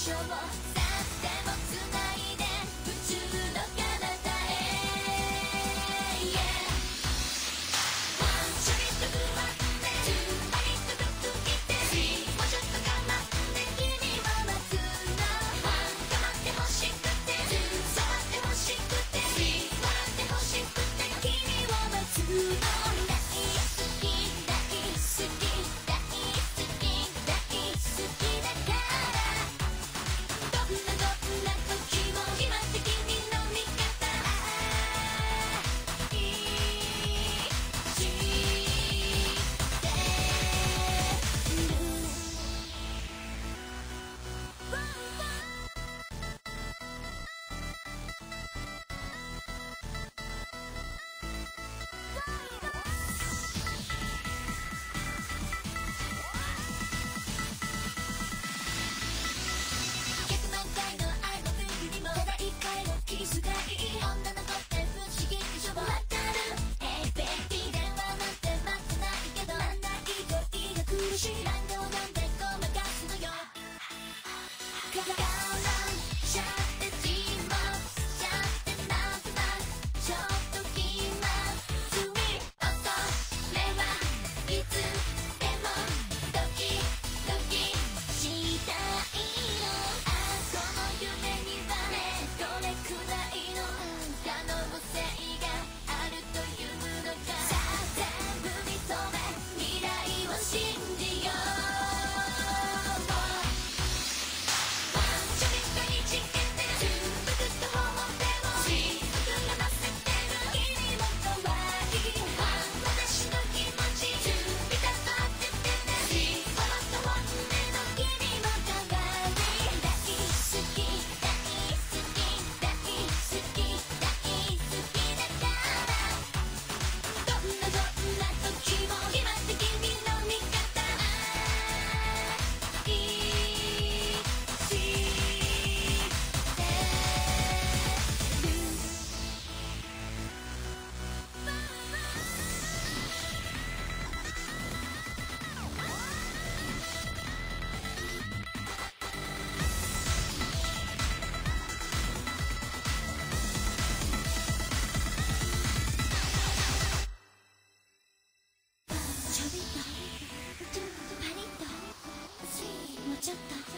所を去っても繋いで宇宙の彼方へ Yeah ワンちょびっと不安でツーバリッとグッときてもうちょっと我慢で君を待つのワン構ってほしくてツー触ってほしくて笑ってほしくて君を待つの大好き大好き大好き大好きだからどんな時も決まって君の味方愛して100万回の愛のルールにもただ一回のキスがいい女の子って不思議でしょわかる Hey baby 電話なんて待ってないけどなんないと胃が苦しいなんでもなんでごまかすのよ我慢しちゃって自慢しちゃってなんとなくちょっと気まずい音れはいつでもドキドキしたいのこの夢にはねどれくらいの可能性があるというのかさあ全部認め未来を信じようワンちょびっとにちけてツーブクッと頬でも膨らませてる君も可愛いワン私の気持ちツーピタッと当ててねほろっと本音の君も可愛い大好き大好き大好き大好きだからどんな時も決まって君の味方愛してちょびっとパリッともうちょっと